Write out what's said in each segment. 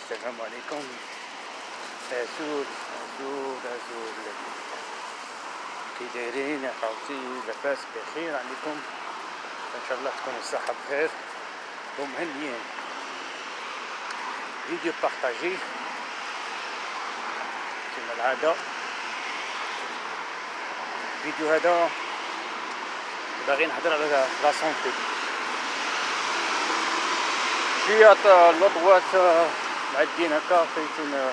السلام عليكم. أزول كي دايرين يا خوتي؟ لاباس بخير عليكم؟ ان شاء الله تكونوا الصحة بخير ومهنيين. فيديو بارطاجي كما العادة. الفيديو هذا باغي نهضر على لا سونتي. شوية اللضوات معدين هكا فايتين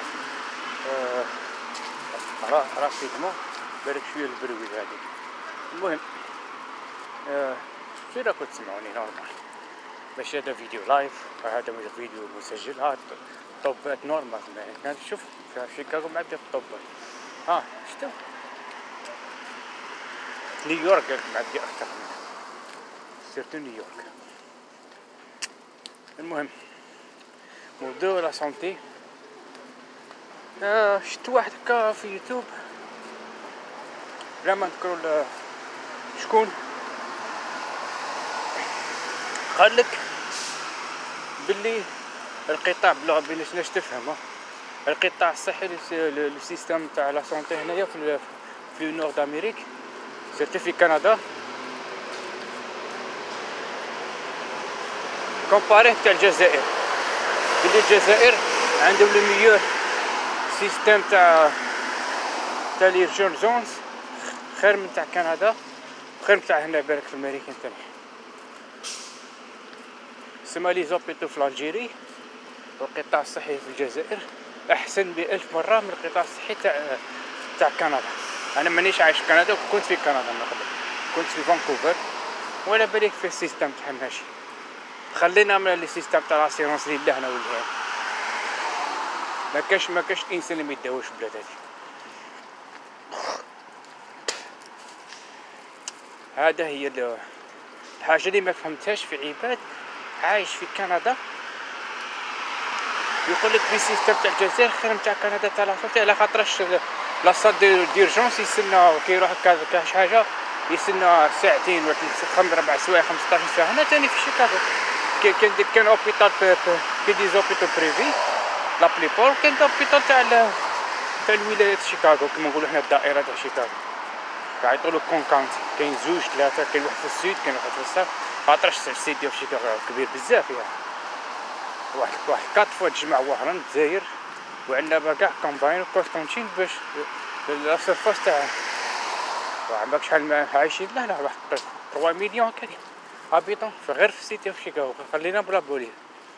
راسيدمون بالك شوية البرويد هادي. المهم شي راكم تسمعوني نورمال، ماشي هذا فيديو لايف، هذا فيديو مسجل. ها طوبات نورمال كان شوف في شيكاغو معبية بالطوبات. شتو نيويورك معبية أكثر منها، سيرتو نيويورك. المهم موضوع لا سونتي. شفت واحد هكا في يوتيوب، لا ما نذكروا شكون، قالك باللي القطاع بلا باش ناش تفهم القطاع الصحي للسيستم تاع لا سونتي هنايا في النور دامريك، سيرتو في كندا، كومباري تاع الجزائر. باللي الجزائر عندهم لو ميور سيستم تاع ليرجونس، خير من تاع كندا، خير من تاع هنا بالك في امريكا تاني. سما لي زوبيتو في الجيري والقطاع الصحي في الجزائر احسن ب1000 مرة من القطاع الصحي تاع كندا. انا مانيش عايش في كندا، كنت في كندا من قبل، كنت في فانكوفر، ولا بالك في السيستم تاع ماشي. خلينا من السيستم تاع لاسيرونس لله هنا والهنا، ما كاش انسان اللي ما يداوش في البلاد هذه. هذا هي الحاجه اللي ما فهمتهاش في عباد عايش في كندا، يقول لك في سيستم تاع الجزائر خير من تاع كندا تاع لاصونتي، على خاطرش لاصال ديرجونس يستنى كي يروح كاش حاجه يستنى ساعتين ولا 4 سوايع 15 ساعه. هنا تاني في شيكاغو كان اوبيتال كي دي زوبيتال بريفي لا بليبور، كان اوبيتال تاع الولايات شيكاغو كما نقولوا حنا الدائره تاع شيكاغو، كيعيطولو كون كاونتي. كاين 2 3، كاين واحد في السود، كاين واحد في الصاد، خاطرش السيد ديال شيكاغو كبير بزاف. يعني واحد 4 فوا تجمع وهران الجزائر، وعندنا كاع كومباين وكونستانتين باش لا سيرفاس تاع عندك شحال عايشين. لا واحد 3 مليون هكا ابيطون غير في السيتي في شيكاغو. خلينا بلا بوليه.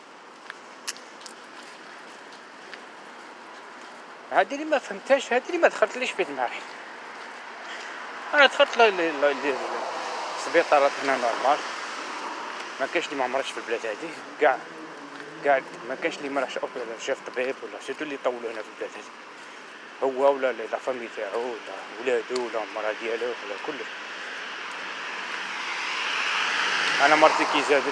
هادي اللي ما فهمتهاش، هادي اللي ما دخلتليش في دماغي. انا دخلت السبيطارات هنا نورمال، ما كاينش اللي ما عمرش في البلاد هادي كاع ما كاينش اللي ما راحش شاف طبيب ولا سيرتو اللي طولوا هنا في البلاد هادي، هو ولا لا فامي تاعو ولا ولادو ولا المرا ديالو ولا كلش. انا مرتي كي زادت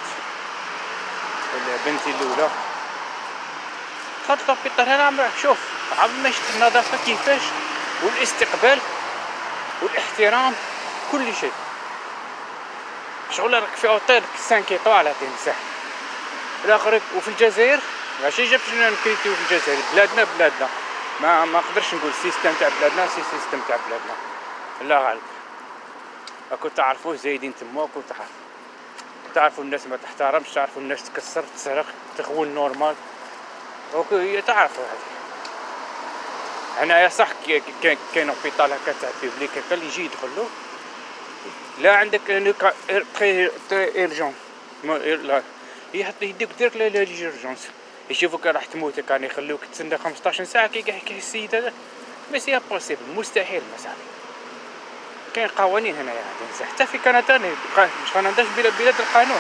بنتي الاولى دخلت لابيطال هنا، عمرك شوف عم شفت النظافه كيفاش والاستقبال والاحترام كل شيء. شغل راك في اوتيل 5 ايطوال عطيني صح الاخر. وفي الجزائر ماشي جبتنا نكريتيو في الجزائر، بلادنا ما نقدرش نقول السيستم تاع بلادنا سيستم تاع بلادنا، لا غالب. راكو تعرفوه زايدين تما، راكو تعرفوا الناس ما تحترمش، تعرفوا الناس تكسر تسرق تخون نورمال، راكو تعرفوا هذه. هنايا صح كاين اوبيطال هكا تاع بيبليك هكا اللي يجي يدخلو، لا عندك تري ايرجون لا يحط يديك ديرك ليرجونس، يشوفوك راح تموت كان يخلوك تسنى 15 ساعه كي يحكي السيد هذا. مي سي امبوسيبل، مستحيل مسالي. كاين قوانين هنايا حتى في كندا، مش كندا بلاد القانون،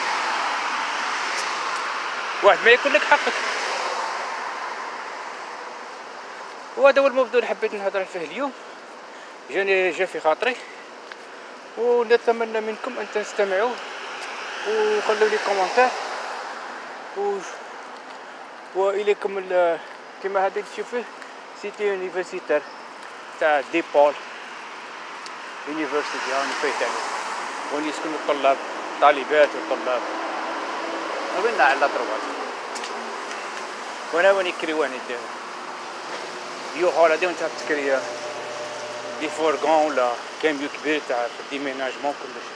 واحد ما يكون لك حقك. وهذا هو الموضوع اللي حبيت نهضر فيه اليوم، جا في خاطري، ونتمنى منكم ان تستمعوا وخلوا لي كومونتير واليكم كما هذا تشوفوه سيتي يونيفرسيتير تاع ديبول يونيفرسيتي راني فايت عليه، وين يسكنوا الطلاب طالبات وطلاب وين على 3. وانا واني كريواني يوهال هادي وانت تكري دي فورغون ولا كاميو كبير تاع ديميناجمون كلش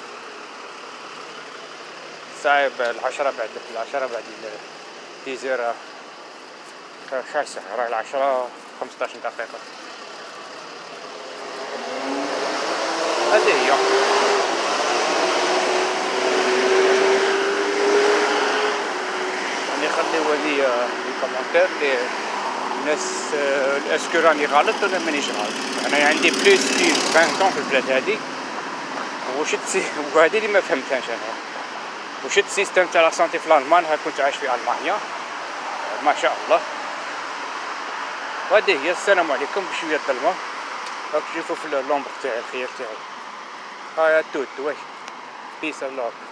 صعيب. العشرة بعد ديزير شحال الساعة؟ راه 10 15 دقيقة. هذه هي. يعني خليو لي كومونتير لي الناس اسكو راني غلط ولا مانيش غلط. انا عندي بلوس في 20 طون في البلاد هادي، وهادي اللي ما فهمتهاش انا. وش السيستم تاع لا سونتي في المان. كنت عايش في المانيا ما شاء الله. وهذه هي. السلام عليكم. بشويه الظلمه راك تشوفوا في اللومبر تاعي الخير تاعي. هاي التوت واش بيس الله.